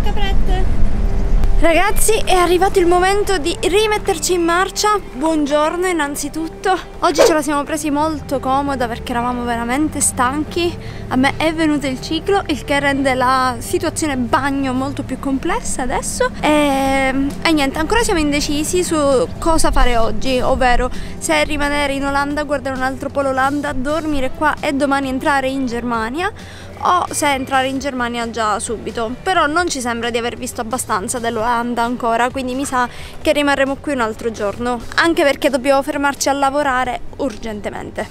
caprette! Ragazzi, è arrivato il momento di rimetterci in marcia. Buongiorno innanzitutto. Oggi ce la siamo presi molto comoda perché eravamo veramente stanchi. A me è venuto il ciclo, il che rende la situazione bagno molto più complessa adesso. E niente, ancora siamo indecisi su cosa fare oggi, ovvero se rimanere in Olanda, guardare un altro po' l'Olanda, dormire qua e domani entrare in Germania, o se entrare in Germania già subito. Però non ci sembra di aver visto abbastanza dell'Olanda ancora, quindi mi sa che rimarremo qui un altro giorno, anche perché dobbiamo fermarci a lavorare urgentemente.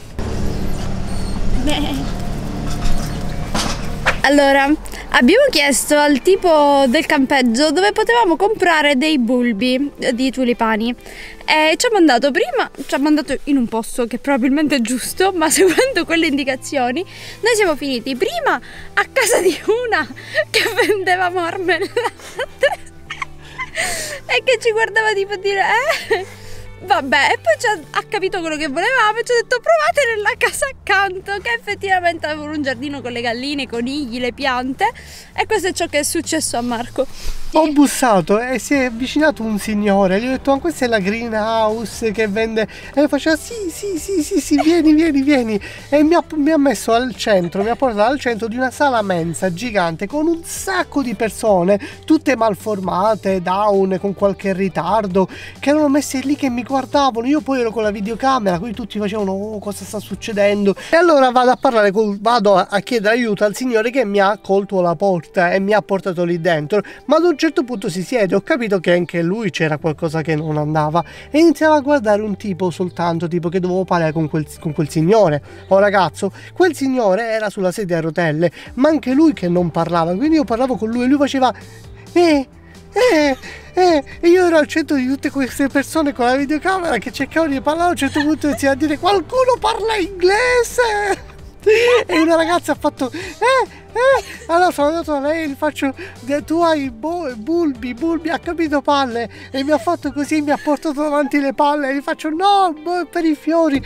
Allora, abbiamo chiesto al tipo del campeggio dove potevamo comprare dei bulbi di tulipani e ci ha mandato in un posto che probabilmente è giusto, ma seguendo quelle indicazioni noi siamo finiti prima a casa di una che vendeva marmellate e che ci guardava tipo dire vabbè, e poi ha capito quello che volevamo e ci ha detto provate nella casa accanto, che effettivamente avevano un giardino con le galline, i conigli, le piante, e questo è ciò che è successo a Marco. Ho bussato e si è avvicinato un signore, gli ho detto ma questa è la greenhouse che vende, e faceva sì, vieni, e mi ha messo al centro, mi ha portato al centro di una sala mensa gigante con un sacco di persone, tutte malformate, down, con qualche ritardo, che erano messe lì che mi guardavano. Io poi ero con la videocamera, quindi tutti facevano oh, cosa sta succedendo, e allora vado a chiedere aiuto al signore che mi ha accolto alla porta e mi ha portato lì dentro, ma ad un certo punto si siede, ho capito che anche lui c'era qualcosa che non andava e iniziava a guardare un tipo soltanto, tipo che dovevo parlare con quel signore o ragazzo. Quel signore era sulla sedia a rotelle, ma anche lui che non parlava, quindi io parlavo con lui e lui faceva e io ero al centro di tutte queste persone con la videocamera che cercavano di parlare. A un certo punto iniziava a dire qualcuno parla inglese e una ragazza ha fatto allora sono andato da lei e gli faccio tu hai bulbi, ha capito palle, e mi ha fatto così, mi ha portato davanti le palle e gli faccio no, per i fiori,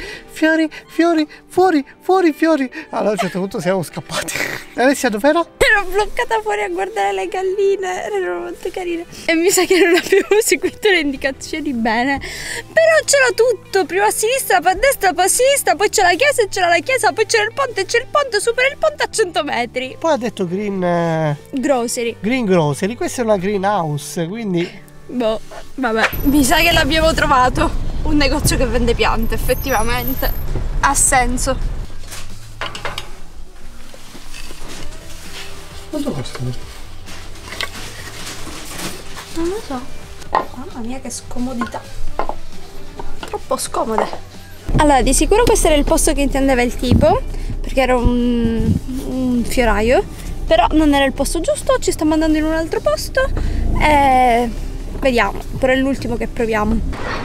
fuori. Allora a un certo punto siamo scappati. Alessia dov'era? Ero bloccata fuori a guardare le galline, erano molto carine e mi sa che non abbiamo seguito le indicazioni bene, però c'era tutto, prima a sinistra, poi a destra, poi a sinistra, poi c'è la chiesa e c'era la chiesa, poi c'era il ponte, supera il ponte a 100 metri. Poi ha detto Green Grocery, questa è una greenhouse, quindi boh, vabbè, mi sa che l'abbiamo trovato un negozio che vende piante, effettivamente ha senso. Quanto costa? Non lo so. Mamma mia che scomodità, troppo scomode. Allora, di sicuro questo era il posto che intendeva il tipo, perché era un fioraio, però non era il posto giusto, ci sta mandando in un altro posto e vediamo, però è l'ultimo che proviamo.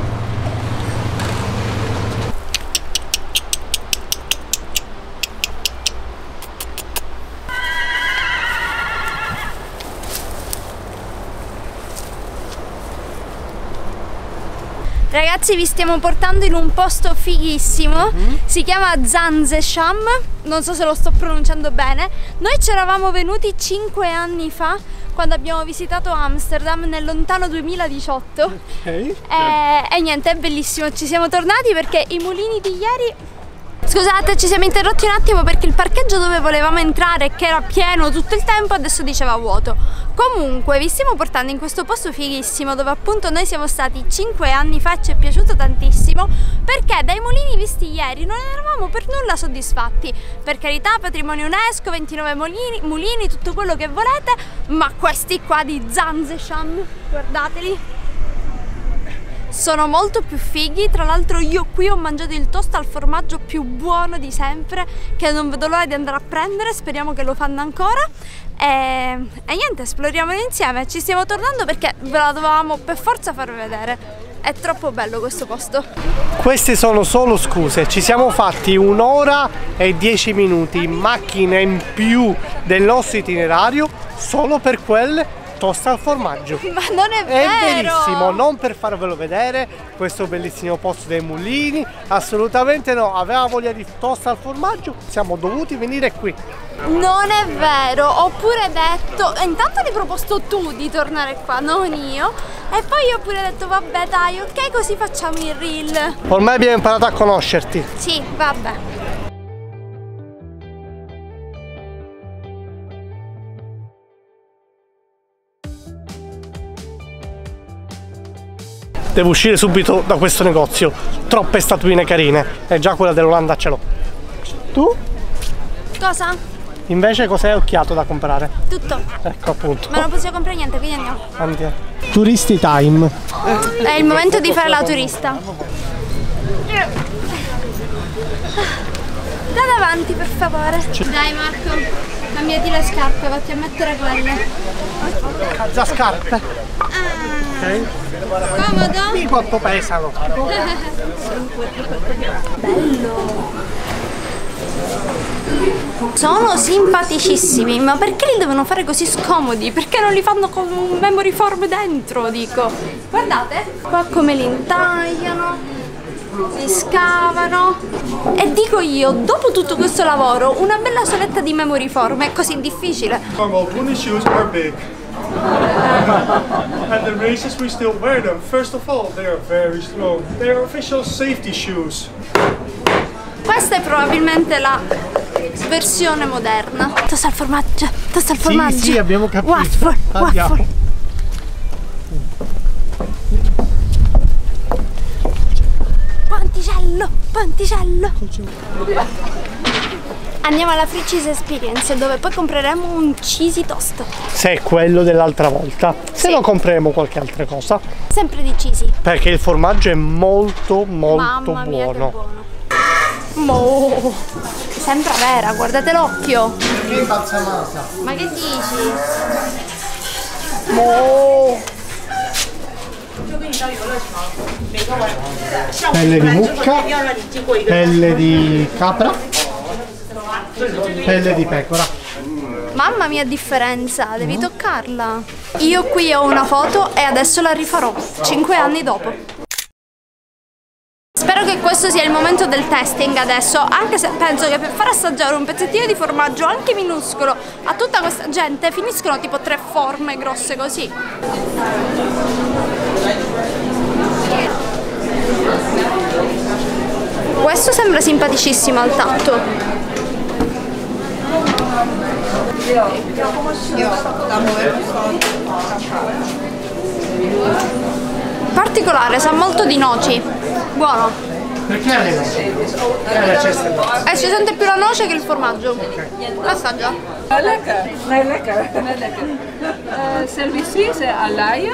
Ragazzi, vi stiamo portando in un posto fighissimo, si chiama Zanzesham, non so se lo sto pronunciando bene. Noi ci eravamo venuti 5 anni fa, quando abbiamo visitato Amsterdam nel lontano 2018. E niente, è bellissimo, ci siamo tornati perché i mulini di ieri... Scusate, ci siamo interrotti un attimo perché il parcheggio dove volevamo entrare, che era pieno tutto il tempo, adesso diceva vuoto. Comunque vi stiamo portando in questo posto fighissimo dove appunto noi siamo stati 5 anni fa e ci è piaciuto tantissimo, perché dai mulini visti ieri non eravamo per nulla soddisfatti. Per carità, patrimonio UNESCO, 29 mulini, tutto quello che volete, ma questi qua di Zanzesham, guardateli, sono molto più fighi. Tra l'altro io qui ho mangiato il toast al formaggio più buono di sempre, che non vedo l'ora di andare a prendere, speriamo che lo fanno ancora. E niente, esploriamo insieme, ci stiamo tornando perché ve la dovevamo per forza far vedere, è troppo bello questo posto. Queste sono solo scuse, ci siamo fatti 1 ora e 10 minuti in macchina in più del nostro itinerario solo per quelle tosta al formaggio. Ma non è È vero! bellissimo, non per farvelo vedere questo bellissimo posto dei mulini, assolutamente no, aveva voglia di tosta al formaggio, siamo dovuti venire qui. Non è vero, ho pure detto, intanto hai proposto tu di tornare qua, non io, e poi ho pure detto vabbè dai, ok, così facciamo il reel. Ormai abbiamo imparato a conoscerti. Sì, vabbè. Devo uscire subito da questo negozio, troppe statuine carine, e già quella dell'Olanda ce l'ho. Tu? Cosa? Invece cos'hai occhiato da comprare? Tutto. Ecco appunto. Ma non possiamo comprare niente, quindi andiamo. Andiamo. Turisti time. È il momento di fare la turista. Da davanti, per favore. Dai Marco, cambiati le scarpe, vatti a mettere quelle. Già scarpe. Ok. Comodo? Di quanto pesano. Bello. Sono simpaticissimi, ma perché li devono fare così scomodi? Perché non li fanno con un memory foam dentro, dico. Guardate, qua come li intagliano, li scavano. E dico io, dopo tutto questo lavoro, una bella soletta di memory foam è così difficile. Pony shoes are big. At the races we still wear them. First of all, they are very strong. They are official safety shoes. Questa è probabilmente la versione moderna. Tosta al formaggio, tosta al formaggio. Sì, abbiamo capito. Waffle, Andiamo. waffle. Ponticello, ponticello. Andiamo alla Free Cheese Experience, dove poi compreremo un cheesy toast. Se è quello dell'altra volta. Se no compreremo qualche altra cosa. Sempre di cheesy. Perché il formaggio è molto Mamma mia, che buono. Mo, sembra vera, guardate l'occhio. Che balsamata. Ma che dici? Mo. Pelle di mucca, pelle di capra, pelle di pecora. Mamma mia differenza, devi toccarla. Io qui ho una foto e adesso la rifarò, 5 anni dopo. Spero che questo sia il momento del testing adesso, anche se penso che per far assaggiare un pezzettino di formaggio anche minuscolo a tutta questa gente finiscono tipo 3 forme grosse così. Questo sembra simpaticissimo al tatto. Particolare, sa molto di noci. Buono. Perché le noci? E si sente più la noce che il formaggio. Assaggia. Lekker. Nee, lekker. Nee, lekker. Servici c'est à l'ail.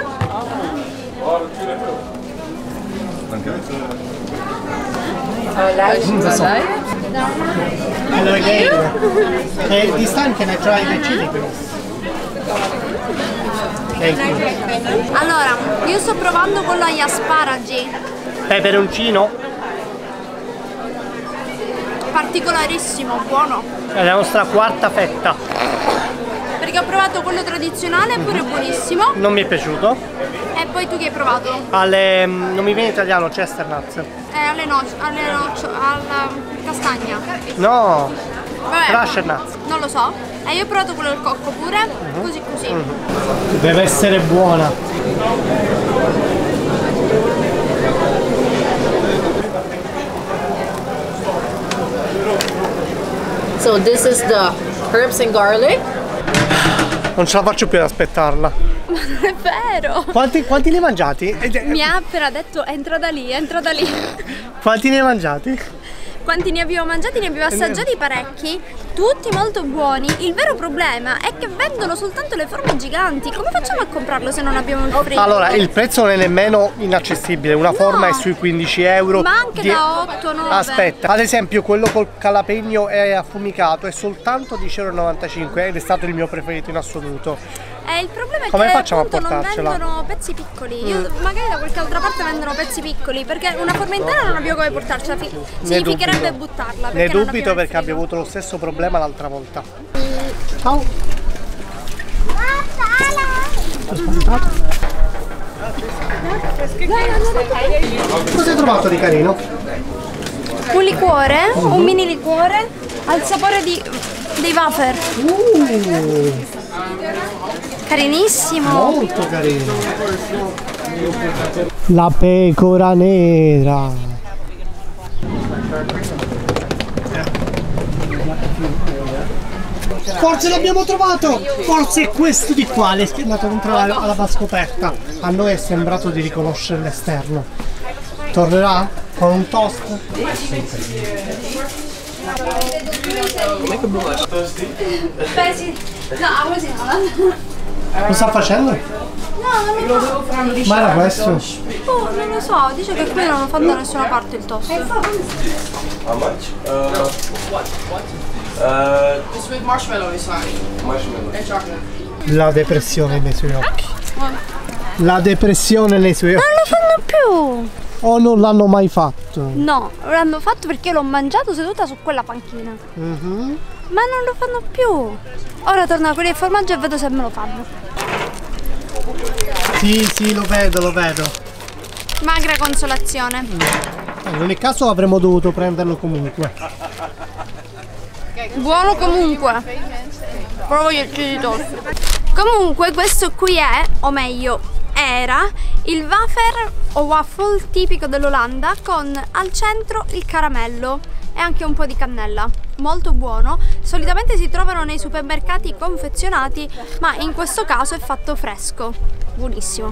L'ail. Allora, this time can I try the chili please? Allora, io sto provando quello agli asparagi. Peperoncino. Particolarissimo, buono. È la nostra quarta fetta. Perché ho provato quello tradizionale, pure buonissimo. Non mi è piaciuto. E poi tu che hai provato? Alle. Non mi viene italiano, chestnuts. Alle noci, alla castagna. No, Vabbè, crushed nuts. non lo so. E io ho provato quello del cocco pure, così così. Deve essere buona. So this is the herbs and garlic. Non ce la faccio più ad aspettarla. Ma non è vero! Quanti ne hai mangiati? Mi ha appena detto entra da lì, entra da lì. Quanti ne hai mangiati? Quanti ne abbiamo mangiati? Ne abbiamo assaggiati parecchi, tutti molto buoni. Il vero problema è che vendono soltanto le forme giganti. Come facciamo a comprarlo se non abbiamo il frigo? Allora, il prezzo non è nemmeno inaccessibile. Una forma è sui 15 euro. Ma anche da 8, 9. Aspetta, ad esempio quello col calapegno è affumicato, è soltanto 10,95 € ed è stato il mio preferito in assoluto. Il problema è Come che facciamo a appunto non portarcela? vendono pezzi piccoli. Io magari da qualche altra parte vendono pezzi piccoli, perché una forma intera non abbiamo come portarcela. Significherebbe buttarla. Ne non dubito abbiamo il perché abbiamo frigo. avuto lo stesso problema l'altra volta. Ciao! Cosa hai trovato di carino? Un liquore, un mini liquore al sapore dei wafer. Carinissimo. Molto carino. La pecora nera. Forse l'abbiamo trovato! Forse è questo di qua, è andato dentro alla scoperta. A noi è sembrato di riconoscere l'esterno. Tornerà? Con un toast? Lo sta facendo? No, non lo so. Ma era questo? Oh, non lo so, dice che qui non lo fanno da nessuna parte il toast. How much? Just with marshmallow inside. Marshmallow. And chocolate. La depressione nei suoi occhi. La depressione nei suoi occhi. Non lo fanno più! O non l'hanno mai fatto? No, l'hanno fatto perché l'ho mangiato seduta su quella panchina. Ma non lo fanno più. Ora torno a quelli di formaggio e vedo se me lo fanno. Sì, lo vedo. Magra consolazione. In ogni caso avremmo dovuto prenderlo comunque. Buono comunque. Però voglio il cheese toast. Comunque questo qui è, o meglio era, il wafer o waffle tipico dell'Olanda con al centro il caramello e anche un po' di cannella. Molto buono. Solitamente si trovano nei supermercati confezionati, ma in questo caso è fatto fresco. Buonissimo.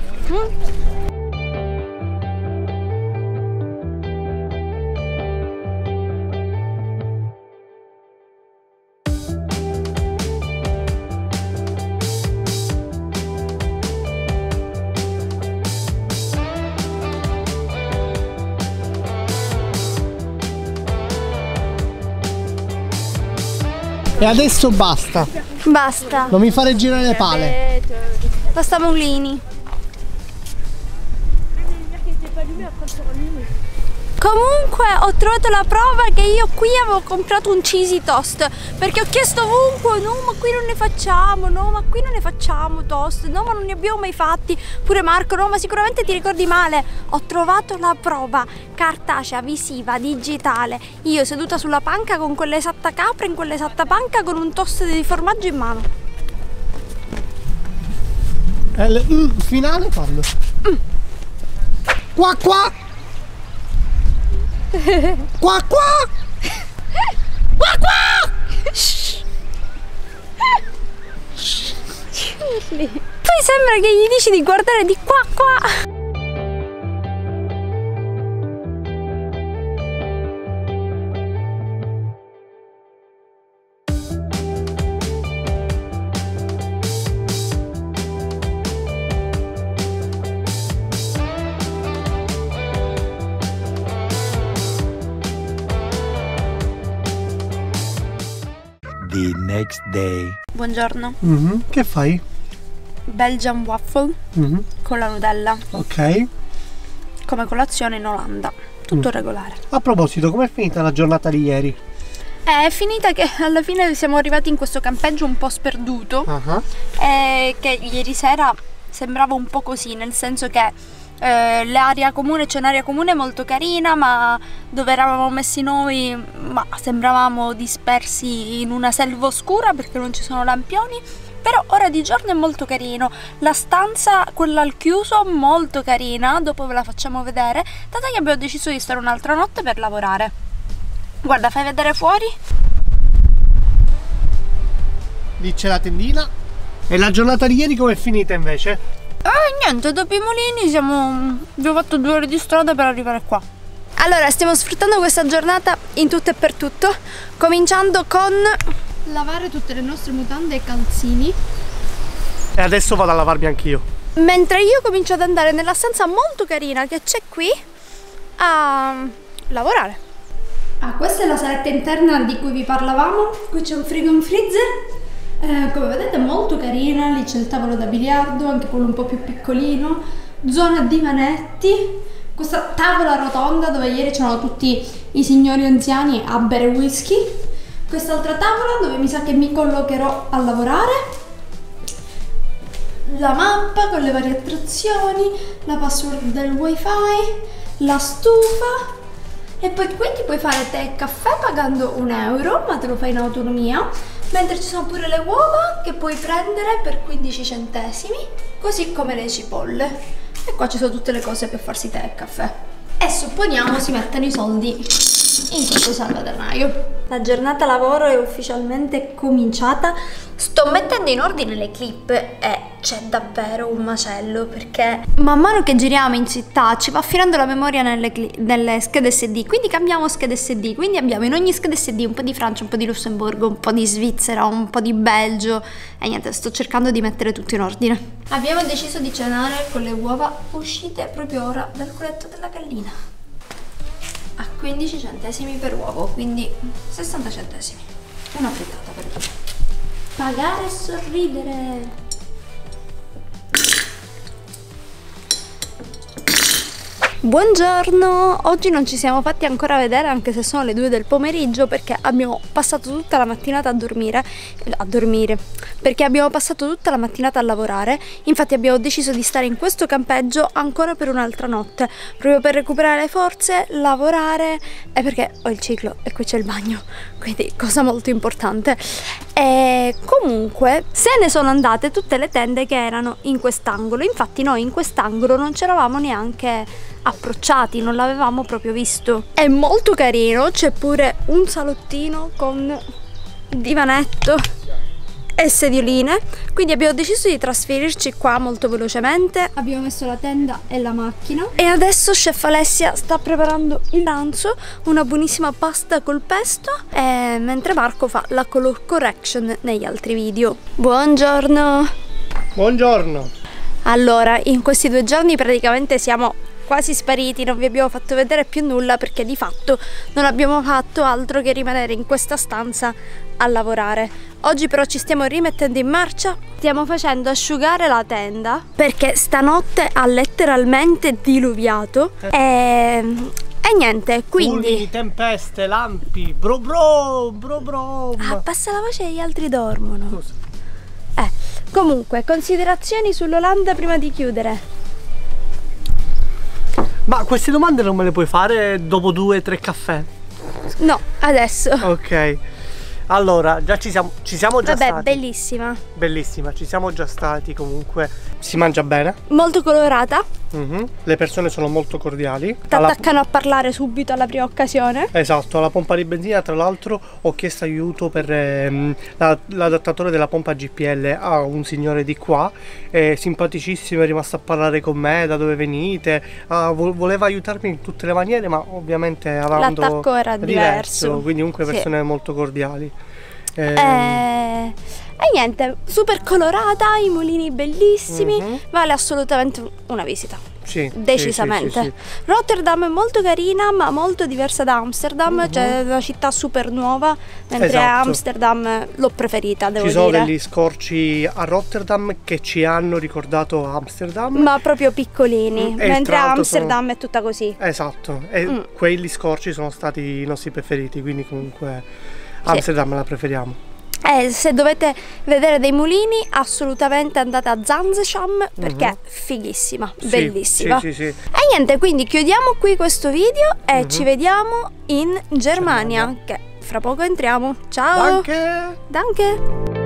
E adesso basta. Basta. Non mi fare girare le pale. Basta mulini. Comunque ho trovato la prova che io qui avevo comprato un cheesy toast, perché ho chiesto ovunque, no ma qui non ne facciamo, no ma qui non ne facciamo toast, no ma non ne abbiamo mai fatti, pure Marco, no ma sicuramente ti ricordi male. Ho trovato la prova cartacea, visiva, digitale, io seduta sulla panca con quell'esatta capra in quell'esatta panca con un toast di formaggio in mano. Finale quando? Qua qua! Qua qua! Qua qua! Poi sembra che gli dici di guardare di qua qua. The next day. Buongiorno. Che fai? Belgian waffle con la Nutella. Ok. Come colazione in Olanda. Tutto regolare. A proposito, com'è finita la giornata di ieri? È finita che alla fine siamo arrivati in questo campeggio un po' sperduto. Che ieri sera sembrava un po' così, nel senso che l'area comune, c'è un'area comune molto carina, ma dove eravamo messi noi sembravamo dispersi in una selva oscura perché non ci sono lampioni. Però ora di giorno è molto carino, la stanza, quella al chiuso, molto carina, dopo ve la facciamo vedere, dato che abbiamo deciso di stare un'altra notte per lavorare. Guarda, fai vedere fuori. Lì c'è la tendina. E la giornata di ieri com'è finita invece? Niente, dopo i mulini abbiamo fatto 2 ore di strada per arrivare qua. Allora, stiamo sfruttando questa giornata in tutto e per tutto, cominciando con lavare tutte le nostre mutande e calzini. E adesso vado a lavarmi anch'io. Mentre io comincio ad andare nella stanza molto carina che c'è qui a lavorare. Questa è la saletta interna di cui vi parlavamo. Qui c'è un frigo e un freezer. Come vedete è molto carina, lì c'è il tavolo da biliardo, anche quello un po' più piccolino, zona divanetti, questa tavola rotonda dove ieri c'erano tutti i signori anziani a bere whisky, quest'altra tavola dove mi sa che mi collocherò a lavorare, la mappa con le varie attrazioni, la password del wifi, la stufa. E poi qui ti puoi fare tè e caffè pagando €1, ma te lo fai in autonomia. Mentre ci sono pure le uova che puoi prendere per 15 centesimi, così come le cipolle. E qua ci sono tutte le cose per farsi tè e caffè. E supponiamo si mettano i soldi in questo salvadanaio. La giornata lavoro è ufficialmente cominciata. Sto mettendo in ordine le clip e c'è davvero un macello, perché man mano che giriamo in città ci va finendo la memoria nelle schede SD, quindi cambiamo schede SD, quindi abbiamo in ogni scheda SD un po' di Francia, un po' di Lussemburgo, un po' di Svizzera, un po' di Belgio e niente, sto cercando di mettere tutto in ordine. Abbiamo deciso di cenare con le uova uscite proprio ora dal culetto della gallina a 15 centesimi per uovo, quindi 60 centesimi, una frittata per tutti. Pagare e sorridere. Buongiorno, oggi non ci siamo fatti ancora vedere anche se sono le 2 del pomeriggio, perché abbiamo passato tutta la mattinata a dormire, perché abbiamo passato tutta la mattinata a lavorare. Infatti abbiamo deciso di stare in questo campeggio ancora per un'altra notte, proprio per recuperare le forze, lavorare e perché ho il ciclo e qui c'è il bagno, quindi cosa molto importante. E comunque se ne sono andate tutte le tende che erano in quest'angolo. Infatti noi in quest'angolo non c'eravamo neanche approcciati, non l'avevamo proprio visto. È molto carino, c'è pure un salottino con divanetto e sedioline, quindi abbiamo deciso di trasferirci qua molto velocemente. Abbiamo messo la tenda e la macchina e adesso chef Alessia sta preparando il pranzo, una buonissima pasta col pesto, mentre Marco fa la color correction negli altri video. Buongiorno. Buongiorno. Allora, in questi 2 giorni praticamente siamo quasi spariti, non vi abbiamo fatto vedere più nulla perché di fatto non abbiamo fatto altro che rimanere in questa stanza a lavorare. Oggi però ci stiamo rimettendo in marcia, stiamo facendo asciugare la tenda perché stanotte ha letteralmente diluviato e niente, quindi Fulmini, tempeste, lampi, bro bro. passa la voce e gli altri dormono. Scusa. Comunque, considerazioni sull'Olanda prima di chiudere. Ma queste domande non me le puoi fare dopo 2 o 3 caffè? No, adesso. Ok. Allora, già ci siamo già stati. Vabbè, bellissima. Bellissima, ci siamo già stati comunque. Si mangia bene. Molto colorata. Le persone sono molto cordiali. Ti attaccano a parlare subito alla prima occasione. Esatto, alla pompa di benzina tra l'altro ho chiesto aiuto per l'adattatore della pompa GPL a un signore di qua, è simpaticissimo, è rimasto a parlare con me, da dove venite, voleva aiutarmi in tutte le maniere, ma ovviamente avendo l'attacco era diverso, quindi comunque persone molto cordiali. E niente, super colorata, i mulini bellissimi, vale assolutamente una visita. Sì, decisamente. sì. Rotterdam è molto carina, ma molto diversa da Amsterdam, cioè è una città super nuova, mentre Amsterdam l'ho preferita, devo dire. Ci sono degli scorci a Rotterdam che ci hanno ricordato Amsterdam, ma proprio piccolini, mentre Amsterdam è tutta così. Esatto, e quelli scorci sono stati i nostri preferiti, quindi comunque Amsterdam la preferiamo. Se dovete vedere dei mulini, assolutamente andate a Zanzesham perché è fighissima, bellissima. Sì. E niente, quindi chiudiamo qui questo video e ci vediamo in Germania, che fra poco entriamo. Ciao! Danke! Danke!